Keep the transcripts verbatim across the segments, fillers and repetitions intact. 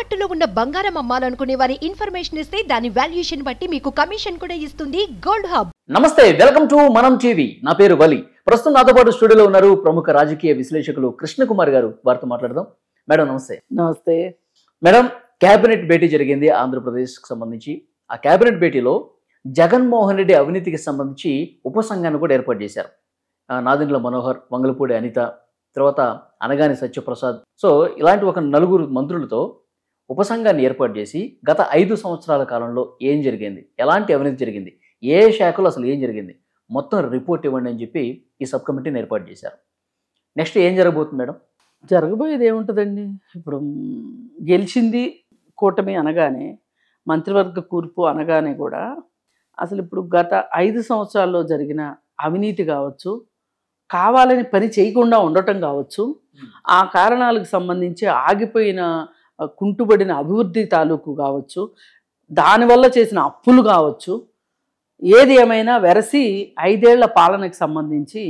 తాకట్టులో ఉన్న బంగారం అమ్మాలనుకునే వారి ఇన్ఫర్మేషన్ ఇస్తే దాని వాల్యుయేషన్ బట్టి మీకు కమిషన్ కూడా ఇస్తుంది గోల్డ్ హబ్. నమస్తే, వెల్కమ్ టు మనం టీవీ. నా పేరు వలి. ప్రస్తుతం నాతో పాటు స్టూడియోలో ఉన్నారు ప్రముఖ రాజకీయ విశ్లేషకులు కృష్ణ కుమార్ గారు. వారితో మాట్లాడదాం. మేడం నమస్తే. నమస్తే మేడం, కేబినెట్ భేటీ జరిగింది ఆంధ్రప్రదేశ్కి సంబంధించి. ఆ కేబినెట్ భేటీలో జగన్మోహన్ రెడ్డి అవినీతికి సంబంధించి ఉపసంఘాన్ని కూడా ఏర్పాటు చేశారు. నాదెండ్ల మనోహర్, వంగలపూడి అనిత, తర్వాత అనగాని సత్యప్రసాద్. సో ఇలాంటి ఒక నలుగురు మంత్రులతో ఉపసంఘాన్ని ఏర్పాటు చేసి గత ఐదు సంవత్సరాల కాలంలో ఏం జరిగింది, ఎలాంటి అవినీతి జరిగింది, ఏ శాఖలో అసలు ఏం జరిగింది, మొత్తం రిపోర్ట్ ఇవ్వండి అని చెప్పి ఈ సబ్ కమిటీని ఏర్పాటు చేశారు. నెక్స్ట్ ఏం జరగబోతుంది మేడం? జరగబోయేది ఏముంటుందండి, ఇప్పుడు గెలిచింది కూటమి అనగానే, మంత్రివర్గ కూర్పు అనగానే కూడా అసలు ఇప్పుడు గత ఐదు సంవత్సరాల్లో జరిగిన అవినీతి కావచ్చు, కావాలని పని చేయకుండా ఉండటం కావచ్చు, ఆ కారణాలకు సంబంధించి ఆగిపోయిన కుంటుబడిన అభివృద్ధి తాలూకు కావచ్చు, దానివల్ల చేసిన అప్పులు కావచ్చు, ఏది ఏమైనా వెరసి ఐదేళ్ల పాలనకు సంబంధించి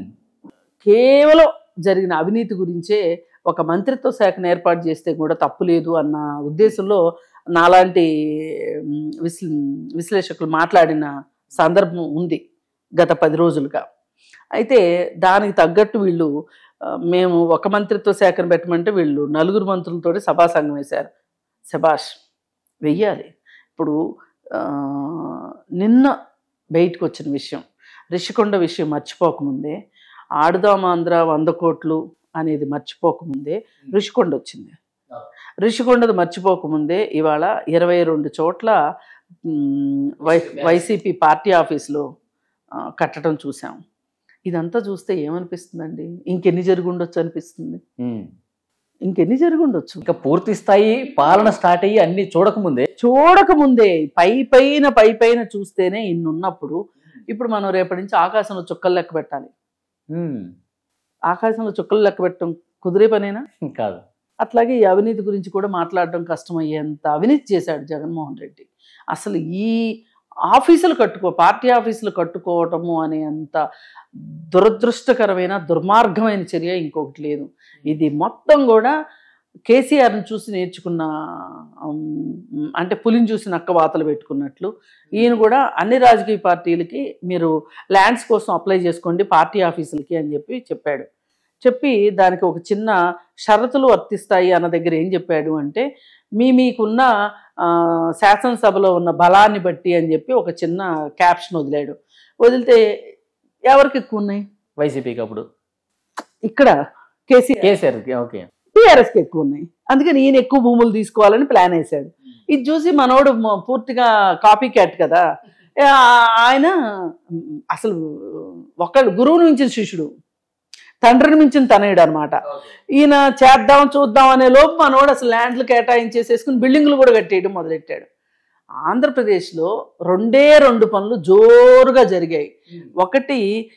కేవలం జరిగిన అవినీతి గురించే ఒక మంత్రిత్వ శాఖను ఏర్పాటు చేస్తే కూడా తప్పు లేదు అన్న ఉద్దేశంలో నాలాంటి విశ్లే విశ్లేషకులు మాట్లాడిన సందర్భం ఉంది గత పది రోజులుగా. అయితే దానికి తగ్గట్టు వీళ్ళు మేము ఒక మంత్రిత్వ శాఖను పెట్టమంటే వీళ్ళు నలుగురు మంత్రులతోటి సభా సంఘం వేశారు. శభాష్, వెయ్యాలి. ఇప్పుడు నిన్న బయటకు వచ్చిన విషయం, రిషికొండ విషయం మర్చిపోకముందే, ఆడుదామాంధ్ర వంద కోట్లు అనేది మర్చిపోకముందే రిషికొండ వచ్చింది. రిషికొండది మర్చిపోకముందే ఇవాళ ఇరవై రెండు చోట్ల వై వైసీపీ పార్టీ ఆఫీసులో కట్టడం చూసాం. ఇదంతా చూస్తే ఏమనిపిస్తుందండి, ఇంకెన్ని జరిగి ఉండొచ్చు అనిపిస్తుంది. ఇంకెన్ని జరిగి ఉండొచ్చు, ఇంకా పూర్తి స్థాయి పాలన స్టార్ట్ అయ్యి అన్ని చూడకముందే చూడకముందే పై పైన పై పైన చూస్తేనే ఇన్ని ఉన్నప్పుడు ఇప్పుడు మనం రేపటి నుంచి ఆకాశంలో చుక్కలు లెక్క పెట్టాలి. ఆకాశంలో చుక్కలు లెక్క పెట్టడం కుదిరే పనేనా? కాదు. అట్లాగే ఈ అవినీతి గురించి కూడా మాట్లాడడం కష్టమయ్యేంత అవినీతి చేశాడు జగన్మోహన్ రెడ్డి. అసలు ఈ ఆఫీసులు కట్టుకో పార్టీ ఆఫీసులు కట్టుకోవటము అనే అంత దురదృష్టకరమైన దుర్మార్గమైన చర్య ఇంకొకటి లేదు. ఇది మొత్తం కూడా కేసీఆర్ని చూసి నేర్చుకున్న, అంటే పులిని చూసి నక్క వాతలు పెట్టుకున్నట్లు ఈయన కూడా అన్ని రాజకీయ పార్టీలకి మీరు ల్యాండ్స్ కోసం అప్లై చేసుకోండి పార్టీ ఆఫీసులకి అని చెప్పి చెప్పాడు. చెప్పి దానికి ఒక చిన్న షరతులు వర్తిస్తాయి అన్న దగ్గర ఏం చెప్పాడు అంటే, మీ మీకున్న శాసనసభలో ఉన్న బలాన్ని బట్టి అని చెప్పి ఒక చిన్న క్యాప్షన్ వదిలాడు. వదిలితే ఎవరికి ఎక్కువ ఉన్నాయి? వైసీపీకి. అప్పుడు ఇక్కడ కేసీఆర్ కేసీఆర్ ఓకే టీఆర్ఎస్కి ఎక్కువ ఉన్నాయి. అందుకని ఈయన ఎక్కువ భూములు తీసుకోవాలని ప్లాన్ వేశాడు. ఇది చూసి మనోడు పూర్తిగా కాపీ క్యాట్ కదా, ఆయన అసలు ఒకళ్ళు గురువుని మించిన శిష్యుడు, తండ్రిని మించిన తనయుడు అనమాట. ఈయన చేద్దాం చూద్దాం అనే లోపు మనోడు అసలు ల్యాండ్లు కేటాయించేసేసుకుని బిల్డింగ్లు కూడా కట్టేయడం మొదలెట్టాడు. ఆంధ్రప్రదేశ్లో రెండే రెండు పనులు జోరుగా జరిగాయి. ఒకటి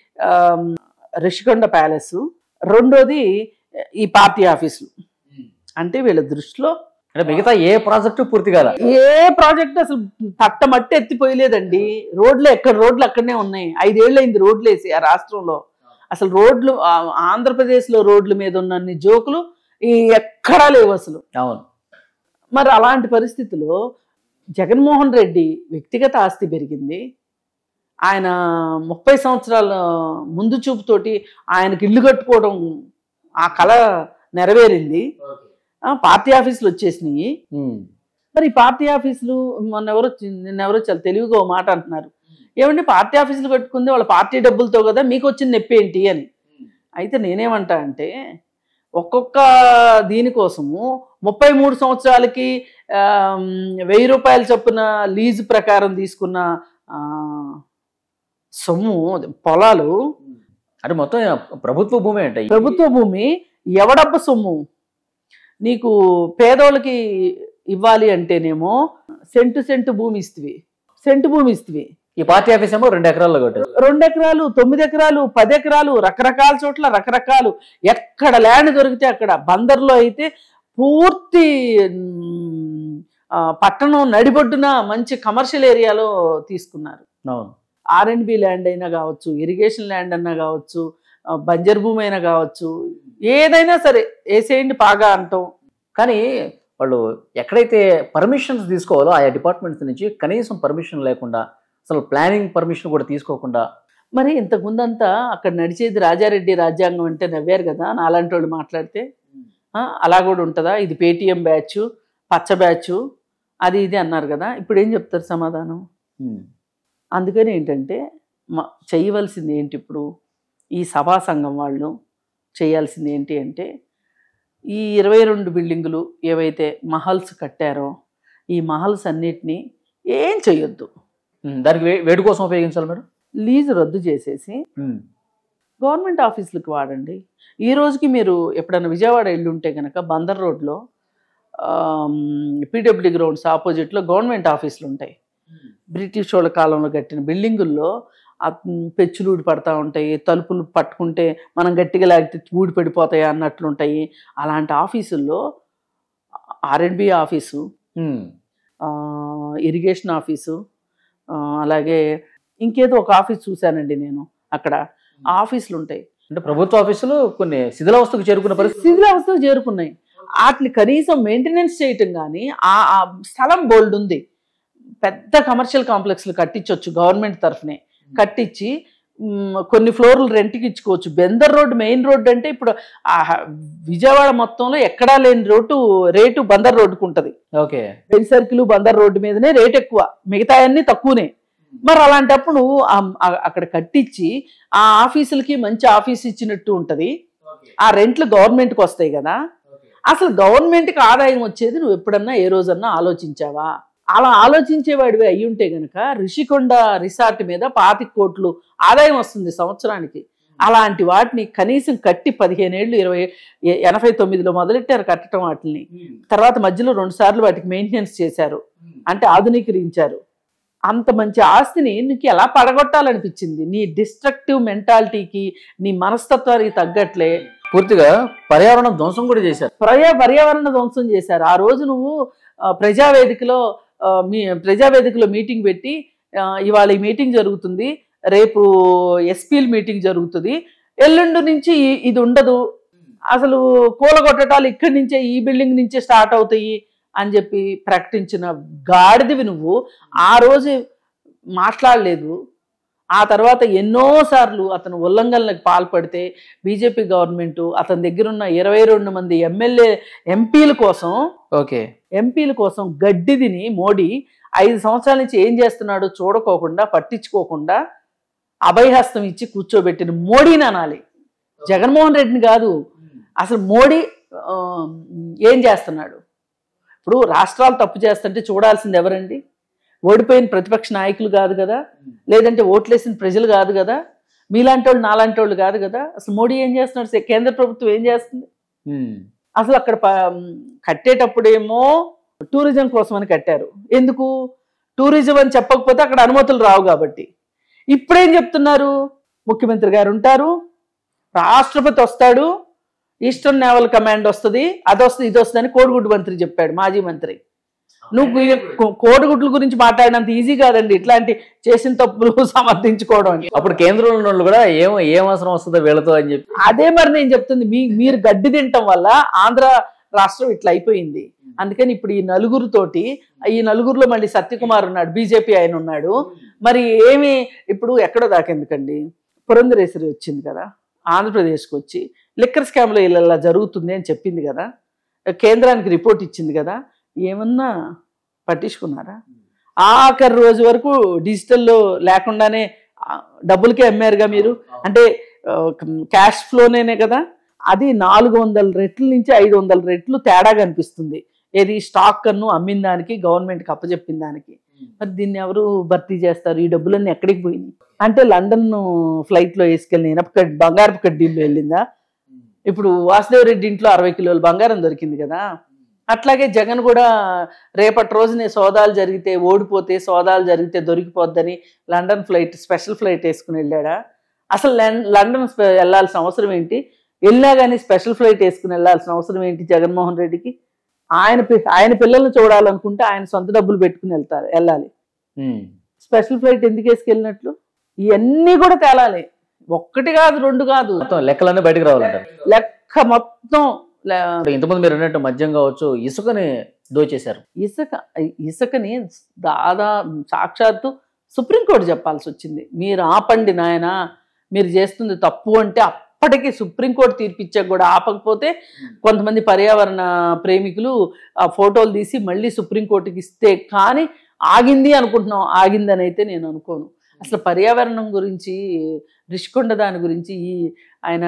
రిషికొండ ప్యాలెస్, రెండోది ఈ పార్టీ ఆఫీసులు. అంటే వీళ్ళ దృష్టిలో అంటే మిగతా ఏ ప్రాజెక్టు పూర్తి కాదా? ఏ ప్రాజెక్టు అసలు తట్టమట్టి ఎత్తిపోయలేదండి. రోడ్లు ఎక్కడ రోడ్లు అక్కడనే ఉన్నాయి. ఐదేళ్ళు అయింది రోడ్లు వేసి ఆ రాష్ట్రంలో. అసలు రోడ్లు ఆంధ్రప్రదేశ్లో రోడ్ల మీద ఉన్నన్ని జోకులు ఎక్కడా లేవు అసలు. అవును. మరి అలాంటి పరిస్థితుల్లో జగన్మోహన్ రెడ్డి వ్యక్తిగత ఆస్తి పెరిగింది. ఆయన ముప్పై సంవత్సరాల ముందు చూపుతోటి ఆయనకి ఇల్లు కట్టుకోవడం ఆ కళ నెరవేరింది. పార్టీ ఆఫీసులు వచ్చేసినాయి. మరి ఈ పార్టీ ఆఫీసులు మొన్నెవరో నిన్నెవరో చాలా తెలివిగా ఓ మాట అంటున్నారు, ఏమంటే పార్టీ ఆఫీసులు కట్టుకుంది వాళ్ళ పార్టీ డబ్బులతో కదా, మీకు వచ్చిన నొప్పి ఏంటి అని. అయితే నేనేమంటా అంటే, ఒక్కొక్క దీనికోసము ముప్పై మూడు సంవత్సరాలకి వెయ్యి రూపాయల చొప్పున లీజు ప్రకారం తీసుకున్న సొమ్ము పొలాలు, అంటే మొత్తం ప్రభుత్వ భూమి అంటే ప్రభుత్వ భూమి ఎవడబ్బ సొమ్ము. నీకు పేదోళ్ళకి ఇవ్వాలి అంటేనేమో సెంటు సెంటు భూమి ఇస్తుంది, సెంటు భూమి ఇస్తుంది. ఈ పార్టీ ఆఫీస్ ఏమో రెండు ఎకరాల్లో కట్టారు. రెండు ఎకరాలు, తొమ్మిది ఎకరాలు, పది ఎకరాలు, రకరకాల చోట్ల రకరకాలు. ఎక్కడ ల్యాండ్ దొరికితే అక్కడ. బందర్లో అయితే పూర్తి పట్టణం నడిబొడ్డున మంచి కమర్షియల్ ఏరియాలో తీసుకున్నారు. అవును. ఆర్ అండ్ బి ల్యాండ్ అయినా కావచ్చు, ఇరిగేషన్ ల్యాండ్ అన్నా కావచ్చు, బంజర్ భూమి అయినా కావచ్చు, ఏదైనా సరే వేసేయండి పాగా అంటాం. కానీ వాళ్ళు ఎక్కడైతే పర్మిషన్స్ తీసుకోవాలో ఆయా డిపార్ట్మెంట్స్ నుంచి కనీసం పర్మిషన్ లేకుండా, అసలు ప్లానింగ్ పర్మిషన్ కూడా తీసుకోకుండా. మరి ఇంతకుముందంతా అక్కడ నడిచేది రాజారెడ్డి రాజ్యాంగం అంటే నవ్వారు కదా నాలాంటి వాళ్ళు మాట్లాడితే. అలా కూడా ఉంటుందా, ఇది పేటీఎం బ్యాచ్, పచ్చ బ్యాచ్, అది ఇది అన్నారు కదా. ఇప్పుడు ఏం చెప్తారు సమాధానం? అందుకని ఏంటంటే చేయవలసింది ఏంటి, ఇప్పుడు ఈ సభా సంఘం వాళ్ళు చేయాల్సింది ఏంటి అంటే, ఈ ఇరవై రెండు బిల్డింగులు ఏవైతే మహల్స్ కట్టారో ఈ మహల్స్ అన్నిటినీ ఏం చేయొద్దు, దానికి వేడి కోసం ఉపయోగించాలి మేడం. లీజు రద్దు చేసేసి గవర్నమెంట్ ఆఫీసులకు వాడండి. ఈ రోజుకి మీరు ఎప్పుడైనా విజయవాడ వెళ్ళి ఉంటే కనుక బందర్ రోడ్లో పీడబ్ల్యూడీ గ్రౌండ్స్ ఆపోజిట్లో గవర్నమెంట్ ఆఫీసులు ఉంటాయి. బ్రిటిష్ వాళ్ళ కాలంలో కట్టిన బిల్డింగుల్లో పెచ్చులు ఊడి పడతా ఉంటాయి, తలుపులు పట్టుకుంటే మనం గట్టిగా లాగితే ఊడి పడిపోతాయి అన్నట్లుంటాయి. అలాంటి ఆఫీసుల్లో ఆర్ఎండ్బి ఆఫీసు, ఇరిగేషన్ ఆఫీసు, అలాగే ఇంకేదో ఒక ఆఫీస్ చూశానండి నేను, అక్కడ ఆఫీసులు ఉంటాయి. అంటే ప్రభుత్వ ఆఫీసులు కొన్ని శిథిలావస్థకు చేరుకున్న పరిస్థితి శిథిలావస్థకు చేరుకున్నాయి. వాటిని కనీసం మెయింటెనెన్స్ చేయటం కానీ, ఆ స్థలం బోల్డ్ ఉంది, పెద్ద కమర్షియల్ కాంప్లెక్స్లు కట్టించవచ్చు గవర్నమెంట్ తరఫునే, కట్టించి కొన్ని ఫ్లోర్లు రెంట్కి ఇచ్చుకోవచ్చు. బెందర్ రోడ్డు మెయిన్ రోడ్డు అంటే ఇప్పుడు విజయవాడ మొత్తంలో ఎక్కడా లేని రోడ్డు రేటు బందర్ రోడ్డుకు ఉంటుంది. Okay, Benz circle Bandar road మీదనే రేట్ ఎక్కువ, మిగతా అన్ని తక్కువనే. మరి అలాంటప్పుడు అక్కడ కట్టించి ఆ ఆఫీసులకి మంచి ఆఫీస్ ఇచ్చినట్టు ఉంటుంది, ఆ రెంట్లు గవర్నమెంట్కి వస్తాయి కదా. అసలు గవర్నమెంట్కి ఆదాయం వచ్చేది నువ్వు ఎప్పుడన్నా ఏ రోజన్నా ఆలోచించావా? అలా ఆలోచించేవాడివి అయ్యి ఉంటే గనక రిషికొండ రిసార్ట్ మీద పాతిక కోట్లు ఆదాయం వస్తుంది సంవత్సరానికి. అలాంటి వాటిని కనీసం కట్టి పదిహేను ఏళ్ళు ఇరవై ఎనభై తొమ్మిదిలో మొదలెట్టారు కట్టడం వాటిని. తర్వాత మధ్యలో రెండు సార్లు వాటికి మెయింటెనెన్స్ చేశారు, అంటే ఆధునీకరించారు. అంత మంచి ఆస్తిని నీకు ఎలా పడగొట్టాలనిపించింది? నీ డిస్ట్రక్టివ్ మెంటాలిటీకి, నీ మనస్తత్వానికి తగ్గట్లే పూర్తిగా పర్యావరణ ధ్వంసం కూడా చేశారు. పర్యా పర్యావరణ ధ్వంసం చేశారు. ఆ రోజు నువ్వు ప్రజావేదికలో మీ ప్రజావేదికలో మీటింగ్ పెట్టి, ఇవాళ ఈ మీటింగ్ జరుగుతుంది, రేపు ఎస్పీల మీటింగ్ జరుగుతుంది, ఎల్లుండి నుంచి ఇది ఉండదు, అసలు కూలగొట్టడాలు ఇక్కడి నుంచే ఈ బిల్డింగ్ నుంచే స్టార్ట్ అవుతాయి అని చెప్పి ప్రకటించిన గాడిదివి నువ్వు. ఆ రోజు మాట్లాడలేదు. ఆ తర్వాత ఎన్నోసార్లు అతను ఉల్లంఘనలకు పాల్పడితే బీజేపీ గవర్నమెంట్ అతని దగ్గర ఉన్న ఇరవై రెండు మంది ఎమ్మెల్యే ఎంపీల కోసం ఓకే ఎంపీల కోసం గడ్డిదిని మోడీ ఐదు సంవత్సరాల నుంచి ఏం చేస్తున్నాడో చూడకోకుండా, పట్టించుకోకుండా అభయహస్తం ఇచ్చి కూర్చోబెట్టిన మోడీని అనాలి, జగన్మోహన్ రెడ్డిని కాదు. అసలు మోడీ ఏం చేస్తున్నాడు? ఇప్పుడు రాష్ట్రాలు తప్పు చేస్తుంటే చూడాల్సింది ఎవరండి? ఓడిపోయిన ప్రతిపక్ష నాయకులు కాదు కదా, లేదంటే ఓట్లేసిన ప్రజలు కాదు కదా, మీలాంటి వాళ్ళు నాలాంటి వాళ్ళు కాదు కదా. అసలు మోడీ ఏం చేస్తున్నాడు? కేంద్ర ప్రభుత్వం ఏం చేస్తుంది? అసలు అక్కడ కట్టేటప్పుడేమో టూరిజం కోసం అని కట్టారు. ఎందుకు? టూరిజం అని చెప్పకపోతే అక్కడ అనుమతులు రావు కాబట్టి. ఇప్పుడేం చెప్తున్నారు? ముఖ్యమంత్రి గారు ఉంటారు, రాష్ట్రపతి వస్తాడు, ఈస్టర్న్ నేవల్ కమాండ్ వస్తుంది, అది వస్తుంది, ఇది వస్తుంది అని కోడిగుడ్డు మంత్రి చెప్పాడు, మాజీ మంత్రి. నువ్వు కోడిగుడ్ల గురించి మాట్లాడినంత ఈజీ కాదండి ఇట్లాంటి చేసిన తప్పులు సమర్థించుకోవడం అని. అప్పుడు కేంద్రంలో వాళ్ళు కూడా ఏమో ఏం అవసరం వస్తుందో వీళ్ళతో అని చెప్పి. అదే మరి నేను చెప్తుంది, మీ మీరు గడ్డి తినటం వల్ల ఆంధ్ర రాష్ట్రం ఇట్లా అయిపోయింది. అందుకని ఇప్పుడు ఈ నలుగురితోటి, ఈ నలుగురిలో మళ్ళీ సత్యకుమార్ ఉన్నాడు, బీజేపీ ఆయన ఉన్నాడు. మరి ఏమి ఇప్పుడు ఎక్కడో దాకెందుకండి, పురంధరేశ్వరి వచ్చింది కదా ఆంధ్రప్రదేశ్కి వచ్చి, లిక్కర్ స్కామ్లో ఇలా జరుగుతుంది అని చెప్పింది కదా, కేంద్రానికి రిపోర్ట్ ఇచ్చింది కదా, ఏమన్నా పట్టించుకున్నారా? ఆఖరి రోజు వరకు డిజిటల్లో లేకుండానే డబ్బులకే అమ్మారుగా మీరు, అంటే క్యాష్ ఫ్లోనేనే కదా. అది నాలుగు వందల రెట్ల నుంచి ఐదు వందల రెట్లు తేడా కనిపిస్తుంది. ఏది స్టాక్ కన్ను అమ్మిన దానికి, గవర్నమెంట్కి అప్పచెప్పిన దానికి. మరి దీన్ని ఎవరు భర్తీ చేస్తారు? ఈ డబ్బులన్నీ ఎక్కడికి పోయినాయి? అంటే లండన్ ఫ్లైట్లో వేసుకెళ్ళిన ఇనప బంగారపు కడ్డీల్లో వెళ్ళిందా? ఇప్పుడు వాసుదేవ్ రెడ్డి ఇంట్లో అరవై కిలోల బంగారం దొరికింది కదా. అట్లాగే జగన్ కూడా రేపటి రోజునే సోదాలు జరిగితే, ఓడిపోతే సోదాలు జరిగితే దొరికిపోద్దని లండన్ ఫ్లైట్, స్పెషల్ ఫ్లైట్ వేసుకుని వెళ్ళాడా? అసలు లండన్ వెళ్ళాల్సిన అవసరం ఏంటి? వెళ్ళినా కానీ స్పెషల్ ఫ్లైట్ వేసుకుని వెళ్ళాల్సిన అవసరం ఏంటి జగన్మోహన్ రెడ్డికి? ఆయన ఆయన పిల్లల్ని చూడాలనుకుంటే ఆయన సొంత డబ్బులు పెట్టుకుని వెళ్తారు వెళ్ళాలి. స్పెషల్ ఫ్లైట్ ఎందుకు వేసుకెళ్ళినట్లు? ఇవన్నీ కూడా తేలాలి. ఒక్కటి కాదు, రెండు కాదు, లెక్కలన్నీ బయటకు రావాలంటారు. లెక్క మొత్తం ఇంతమంది మీరు అన్నట్టు మద్యం కావచ్చు, ఇసుకని దోచేశారు. ఇసుక ఇసుకని దాదా సాక్షాత్తు సుప్రీంకోర్టు చెప్పాల్సి వచ్చింది. మీరు ఆపండి నాయన, మీరు చేస్తుంది తప్పు అంటే అప్పటికి సుప్రీంకోర్టు తీర్పిచ్చాక కూడా ఆపకపోతే కొంతమంది పర్యావరణ ప్రేమికులు ఆ ఫోటోలు తీసి మళ్ళీ సుప్రీంకోర్టుకి ఇస్తే కానీ ఆగింది అనుకుంటున్నాం. ఆగిందని అయితే నేను అనుకోను. అసలు పర్యావరణం గురించి, రిషికొండ దాని గురించి ఈ ఆయన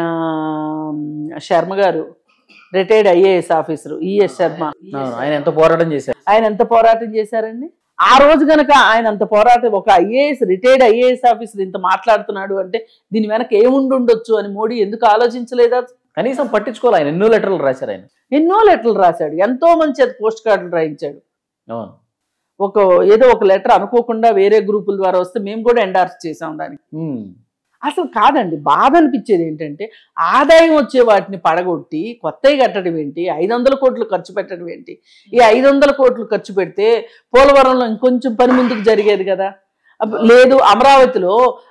శర్మ గారు, retired IAS officer ES Sharma, ఆయన ఎంత పోరాటం చేశారు, ఆయన ఎంత పోరాటం చేశారండి. ఆ రోజు కనుక ఆయన అంత పోరాటం, ఒక ఐఏఎస్ రిటైర్డ్ ఐఏఎస్ ఆఫీసర్ ఇంత మాట్లాడుతున్నాడు అంటే దీని వెనక ఏముండి ఉండొచ్చు అని మోడీ ఎందుకు ఆలోచించలేదా? కనీసం పట్టించుకోవాలి. ఆయన ఎన్నో లెటర్లు రాశారు. ఆయన ఎన్నో లెటర్లు రాశాడు, ఎంతో మంచి పోస్ట్ కార్డులు రాయించాడు. అవును, ఒక ఏదో ఒక లెటర్ అనుకోకుండా వేరే గ్రూపుల ద్వారా వస్తే మేము కూడా ఎండార్స్ చేసాం దానికి. అసలు కాదండి, బాధ అనిపించేది ఏంటంటే ఆదాయం వచ్చే వాటిని పడగొట్టి కొత్తవి కట్టడం ఏంటి, ఐదు వందల కోట్లు ఖర్చు పెట్టడం ఏంటి? ఈ ఐదు వందల కోట్లు ఖర్చు పెడితే పోలవరంలో ఇంకొంచెం పని ముందుకు జరిగేది కదా. లేదు, అమరావతిలో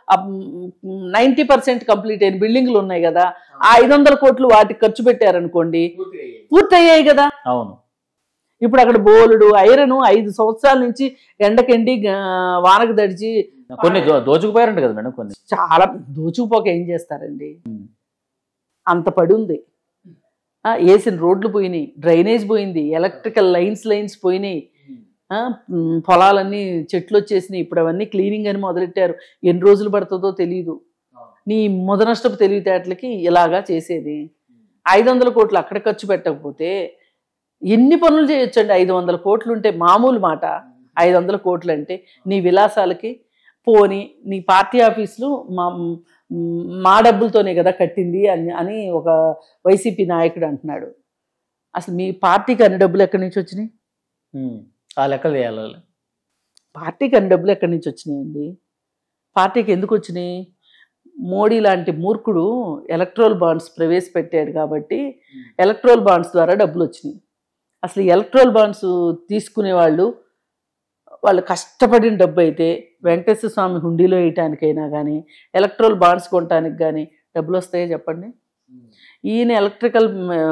నైంటీ పర్సెంట్ కంప్లీట్ అయిన బిల్డింగ్లు ఉన్నాయి కదా, ఆ ఐదు వందల కోట్లు వాటికి ఖర్చు పెట్టారనుకోండి పూర్తయ్యాయి కదా. అవును, ఇప్పుడు అక్కడ బోలుడు ఐరన్ ఐదు సంవత్సరాల నుంచి ఎండకెండి వానకు దడిచి కొన్ని దోచుకుపోయారంట కదా మేడం. కొన్ని చాలా దోచుకుపోక ఏం చేస్తారండి, అంత పడి ఉంది. వేసిన రోడ్లు పోయినాయి, డ్రైనేజ్ పోయింది, ఎలక్ట్రికల్ లైన్స్ లైన్స్ పోయినాయి, పొలాలన్నీ చెట్లు వచ్చేసినాయి. ఇప్పుడు అవన్నీ క్లీనింగ్ అని మొదలెట్టారు. ఎన్ని రోజులు పడుతుందో తెలియదు. నీ మొదనష్టపు తెలివితేటలకి ఇలాగా చేసేది. ఐదు వందల కోట్లు అక్కడ ఖర్చు పెట్టకపోతే ఎన్ని పనులు చేయొచ్చండి? ఐదు వందల కోట్లు ఉంటే మామూలు మాట. ఐదు వందల కోట్లు అంటే నీ విలాసాలకి పోని, నీ పార్టీ ఆఫీసులు మా మా డబ్బులతోనే కదా కట్టింది అని అని ఒక వైసీపీ నాయకుడు అంటున్నాడు. అసలు మీ పార్టీకి అన్ని డబ్బులు ఎక్కడి నుంచి వచ్చినాయి? ఆ లెక్కలు చేయాలి. పార్టీకి అన్ని డబ్బులు ఎక్కడి నుంచి వచ్చినాయండి? పార్టీకి ఎందుకు వచ్చినాయి? మోడీ లాంటి మూర్ఖుడు ఎలక్ట్రల్ బాండ్స్ ప్రవేశపెట్టాడు కాబట్టి ఎలక్ట్రల్ బాండ్స్ ద్వారా డబ్బులు వచ్చినాయి. అసలు ఎలక్ట్రల్ బాండ్స్ తీసుకునే వాళ్ళు వాళ్ళు కష్టపడిన డబ్బు అయితే వెంకటేశ్వర స్వామి హుండీలో వేయటానికైనా కానీ ఎలక్ట్రల్ బాండ్స్ కొనడానికి కానీ డబ్బులు వస్తాయో చెప్పండి. ఈయన ఎలక్ట్రికల్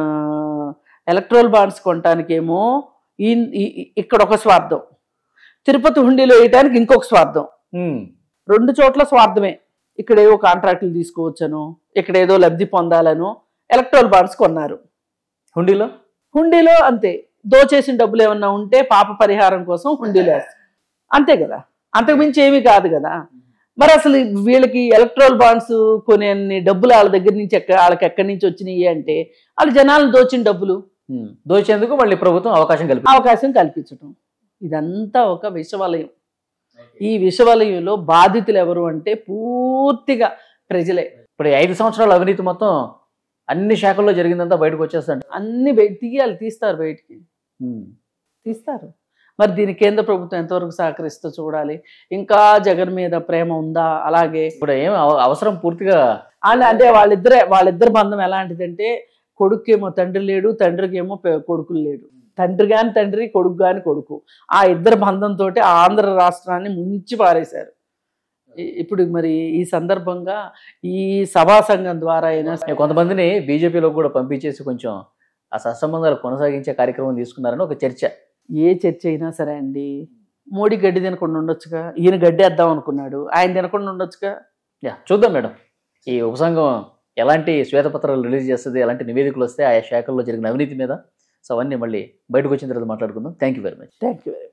ఎలక్ట్రల్ బాండ్స్ కొనటానికేమో ఈయన ఇక్కడ ఒక స్వార్థం, తిరుపతి హుండీలో వేయటానికి ఇంకొక స్వార్థం. రెండు చోట్ల స్వార్థమే. ఇక్కడ ఏవో కాంట్రాక్టులు తీసుకోవచ్చను, ఇక్కడ ఏదో లబ్ధి పొందాలను ఎలక్ట్రల్ బాండ్స్ కొన్నారు. హుండీలో హుండీలో అంతే, దోచేసిన డబ్బులు ఏమన్నా ఉంటే పాప పరిహారం కోసం హుండీలో వేస్తారు, అంతే కదా. అంతకుమించి ఏమీ కాదు కదా. మరి అసలు వీళ్ళకి ఎలక్ట్రల్ బాండ్స్ కొనే డబ్బులు వాళ్ళ దగ్గర నుంచి ఎక్క వాళ్ళకి ఎక్కడి నుంచి వచ్చినాయి అంటే వాళ్ళు జనాలను దోచిన డబ్బులు దోచేందుకు మళ్ళీ ప్రభుత్వం అవకాశం కల్పి అవకాశం కల్పించడం. ఇదంతా ఒక విషవలయం. ఈ విషవలయంలో బాధితులు ఎవరు అంటే పూర్తిగా ప్రజలే. ఇప్పుడు ఐదు సంవత్సరాల అవినీతి మొత్తం అన్ని శాఖల్లో జరిగిందంతా బయటకు వచ్చేస్తాడు. అన్ని బయట తీయాలి, తీస్తారు, బయటికి తీస్తారు. మరి దీని కేంద్ర ప్రభుత్వం ఎంతవరకు సహకరిస్తూ చూడాలి. ఇంకా జగన్ మీద ప్రేమ ఉందా? అలాగే ఇప్పుడు ఏం అవసరం పూర్తిగా అంటే వాళ్ళిద్దరే వాళ్ళిద్దరి బంధం ఎలాంటిదంటే కొడుకేమో తండ్రి లేడు, తండ్రికి ఏమో కొడుకులు లేడు. తండ్రి కాని తండ్రి, కొడుకు కాని కొడుకు. ఆ ఇద్దరు బంధంతో ఆంధ్ర రాష్ట్రాన్ని ముంచి పారేశారు. ఇప్పుడు మరి ఈ సందర్భంగా ఈ సభా సంఘం ద్వారా అయినా కొంతమందిని బీజేపీలో కూడా పంపించేసి కొంచెం ఆ సత్సంబంధాలు కొనసాగించే కార్యక్రమం తీసుకున్నారని ఒక చర్చ. ఏ చర్చ అయినా సరే అండి, మోడీ గడ్డి తినకుండా ఉండొచ్చుగా, ఈయన గడ్డి వేద్దాం అనుకున్నాడు, ఆయన తినకుండా ఉండొచ్చుగా. యా, చూద్దాం మేడం ఈ ఉపసంఘం ఎలాంటి శ్వేతపత్రాలు రిలీజ్ చేస్తుంది, ఎలాంటి నివేదికలు వస్తే ఆయా శాఖల్లో జరిగిన అవినీతి మీద. సో అవన్నీ మళ్ళీ బయటకు వచ్చిన తర్వాత మాట్లాడుకుందాం. Thank you very much. Thank you very much.